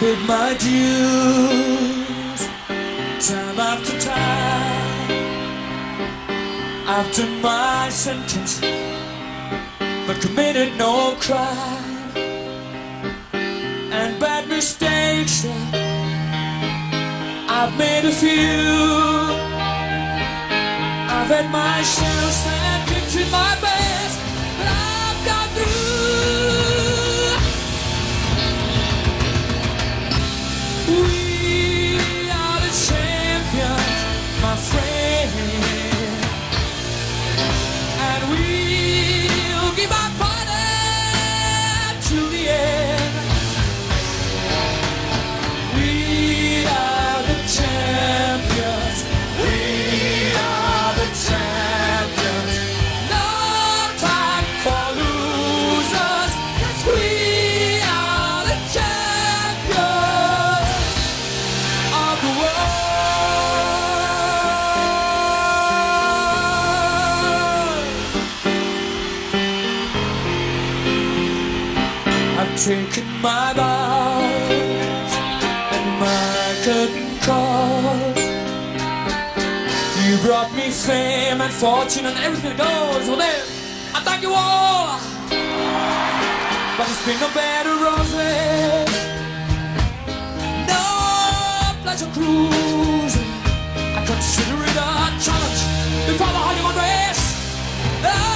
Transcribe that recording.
paid my dues time after time. After my sentence, but committed no crime. And bad mistakes, I've made a few. I've had my share of sad kicks in my best, but I've got through. We are the champions, my friend, and we'll keep our fighting to the end. We are the champions. We are the champions. No time for losers. We are the champions of the world. I've taken my vows and my curtain call. You brought me fame and fortune and everything that goes with it. I thank you all, but it's been no bed of roses, no pleasure cruising. I consider it a challenge before the Hollywood race.